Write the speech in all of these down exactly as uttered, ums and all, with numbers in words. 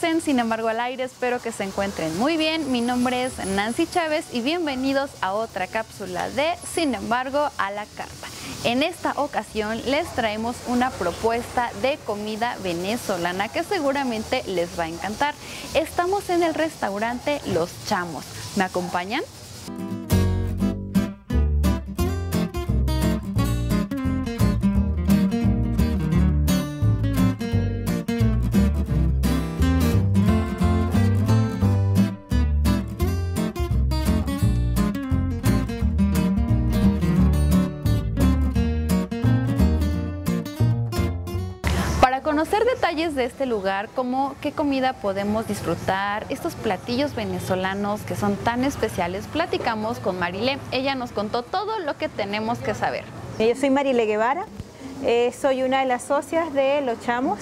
estamos en Sin embargo al aire, espero que se encuentren muy bien. Mi nombre es Nancy Chávez y bienvenidos a otra cápsula de Sin embargo a la carta. En esta ocasión les traemos una propuesta de comida venezolana que seguramente les va a encantar. Estamos en el restaurante Los Chamos. ¿Me acompañan? Para conocer detalles de este lugar, como qué comida podemos disfrutar, estos platillos venezolanos que son tan especiales, platicamos con Marilé. Ella nos contó todo lo que tenemos que saber. Yo soy Marilé Guevara, eh, soy una de las socias de Los Chamos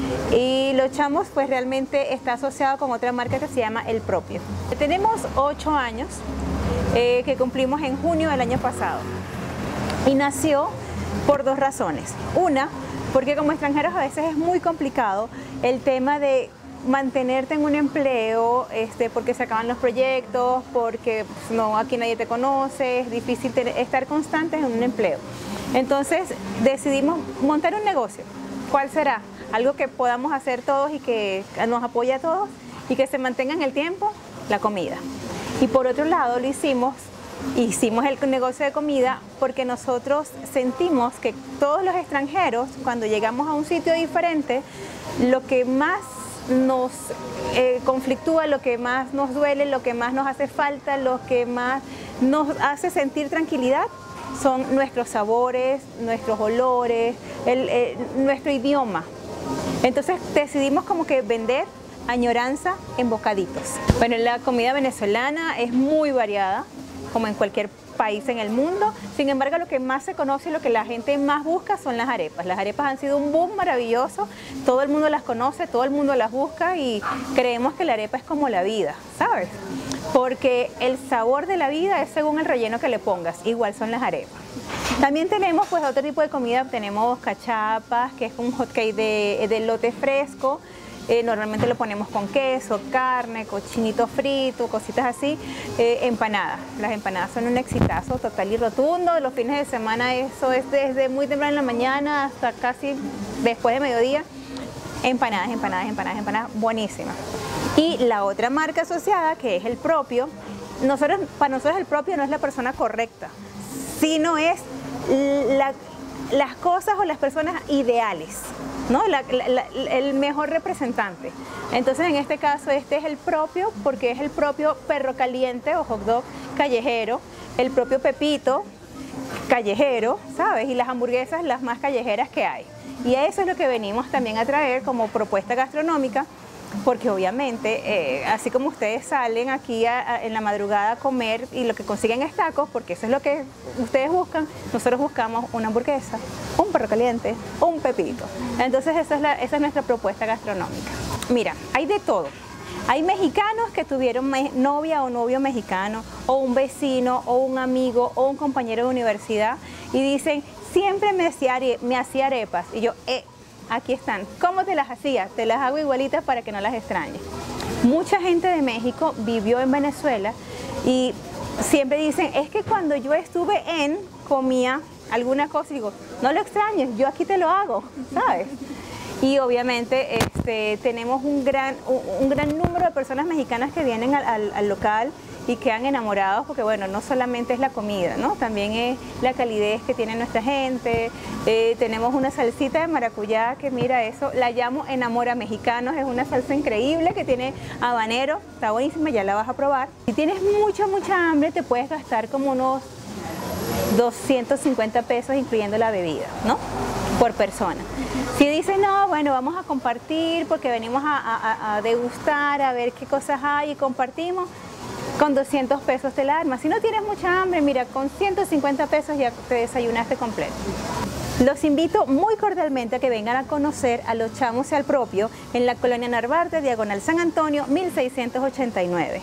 y Los Chamos pues realmente está asociado con otra marca que se llama El Propio. Tenemos ocho años eh, que cumplimos en junio del año pasado y nació por dos razones. Una, porque como extranjeros a veces es muy complicado el tema de mantenerte en un empleo, este, porque se acaban los proyectos, porque pues, no, aquí nadie te conoce, es difícil tener, estar constantes en un empleo. Entonces decidimos montar un negocio. ¿Cuál será? Algo que podamos hacer todos y que nos apoye a todos y que se mantenga en el tiempo, la comida. Y por otro lado lo hicimos Hicimos el negocio de comida porque nosotros sentimos que todos los extranjeros, cuando llegamos a un sitio diferente, lo que más nos eh, conflictúa, lo que más nos duele, lo que más nos hace falta, lo que más nos hace sentir tranquilidad, son nuestros sabores, nuestros olores, el, eh, nuestro idioma. Entonces decidimos como que vender añoranza en bocaditos. Bueno, la comida venezolana es muy variada, como en cualquier país en el mundo. Sin embargo, lo que más se conoce y lo que la gente más busca son las arepas. Las arepas han sido un boom maravilloso, todo el mundo las conoce, todo el mundo las busca y creemos que la arepa es como la vida, ¿sabes? Porque el sabor de la vida es según el relleno que le pongas, igual son las arepas. También tenemos pues otro tipo de comida, tenemos cachapas, que es un hot cake de, de elote fresco. Eh, normalmente lo ponemos con queso, carne, cochinito frito, cositas así, eh, empanadas. Las empanadas son un exitazo total y rotundo. Los fines de semana eso es desde muy temprano en la mañana hasta casi después de mediodía. Empanadas, empanadas, empanadas, empanadas, buenísimas. Y la otra marca asociada, que es El Propio, nosotros, para nosotros El Propio no es la persona correcta, sino es la, las cosas o las personas ideales, ¿no? La, la, la, el mejor representante. Entonces en este caso este es El Propio porque es el propio perro caliente o hot dog callejero, el propio pepito callejero, ¿sabes? Y las hamburguesas las más callejeras que hay. Y a eso es lo que venimos también a traer como propuesta gastronómica, porque obviamente, eh, así como ustedes salen aquí a, a, en la madrugada a comer y lo que consiguen es tacos, porque eso es lo que ustedes buscan, nosotros buscamos una hamburguesa, un perro caliente, un pepito. Entonces esa es, la, esa es nuestra propuesta gastronómica. Mira, hay de todo. Hay mexicanos que tuvieron novia o novio mexicano, o un vecino, o un amigo, o un compañero de universidad, y dicen, siempre me hacía, me hacía arepas, y yo, eh, aquí están. ¿Cómo te las hacía? Te las hago igualitas para que no las extrañes. Mucha gente de México vivió en Venezuela y siempre dicen, es que cuando yo estuve en, comía alguna cosa y digo, no lo extrañes, yo aquí te lo hago, ¿sabes? Y obviamente este, tenemos un gran, un, un gran número de personas mexicanas que vienen al, al, al local y quedan enamorados porque bueno, no solamente es la comida, ¿no? También es la calidez que tiene nuestra gente. Eh, tenemos una salsita de maracuyá que mira eso, la llamo Enamora Mexicanos, es una salsa increíble que tiene habanero, está buenísima, ya la vas a probar. Si tienes mucha, mucha hambre te puedes gastar como unos doscientos cincuenta pesos incluyendo la bebida, ¿no? Por persona. Si dices, no, bueno, vamos a compartir porque venimos a, a, a degustar, a ver qué cosas hay y compartimos, con doscientos pesos te la armas. Si no tienes mucha hambre, mira, con ciento cincuenta pesos ya te desayunaste completo. Los invito muy cordialmente a que vengan a conocer a Los Chamos y al Propio en la colonia Narvarte, diagonal San Antonio, mil seiscientos ochenta y nueve.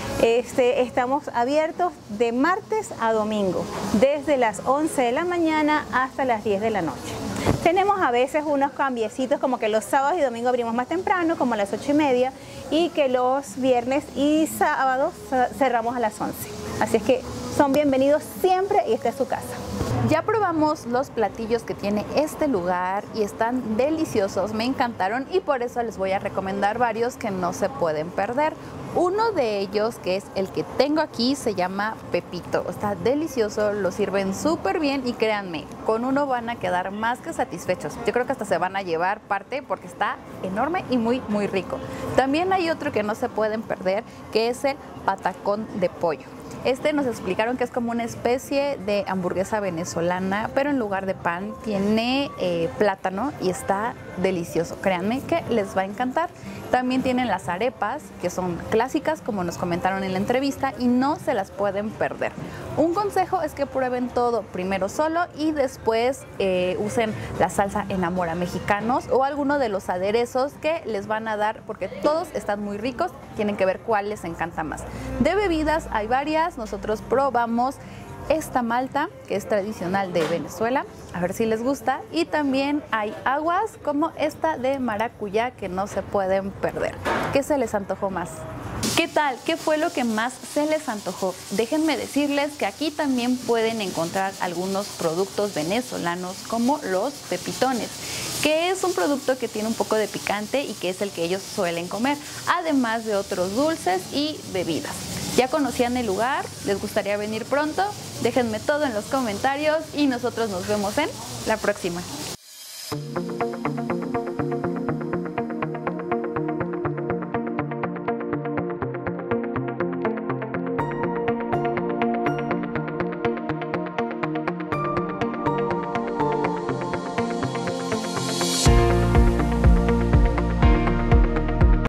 Este, estamos abiertos de martes a domingo, desde las once de la mañana hasta las diez de la noche. Tenemos a veces unos cambiecitos, como que los sábados y domingos abrimos más temprano, como a las ocho y media, y que los viernes y sábados cerramos a las once. Así es que son bienvenidos siempre y esta es su casa. Ya probamos los platillos que tiene este lugar y están deliciosos, me encantaron y por eso les voy a recomendar varios que no se pueden perder. Uno de ellos, que es el que tengo aquí, se llama Pepito. Está delicioso, lo sirven súper bien y créanme, con uno van a quedar más que satisfechos. Yo creo que hasta se van a llevar parte porque está enorme y muy, muy rico. También hay otro que no se pueden perder, que es el patacón de pollo. Este nos explicaron que es como una especie de hamburguesa venezolana, pero en lugar de pan tiene eh, plátano y está delicioso. Créanme que les va a encantar. También tienen las arepas, que son clásicas, como nos comentaron en la entrevista, y no se las pueden perder. Un consejo es que prueben todo primero solo y después eh, usen la salsa Enamora Mexicanos o alguno de los aderezos que les van a dar, porque todos están muy ricos, tienen que ver cuál les encanta más. De bebidas hay varias, nosotros probamos esta malta, que es tradicional de Venezuela, a ver si les gusta, y también hay aguas como esta de maracuyá que no se pueden perder. ¿Qué se les antojó más? ¿Qué tal? ¿Qué fue lo que más se les antojó? Déjenme decirles que aquí también pueden encontrar algunos productos venezolanos como los pepitones, que es un producto que tiene un poco de picante y que es el que ellos suelen comer, además de otros dulces y bebidas. ¿Ya conocían el lugar? ¿Les gustaría venir pronto? Déjenme todo en los comentarios y nosotros nos vemos en la próxima.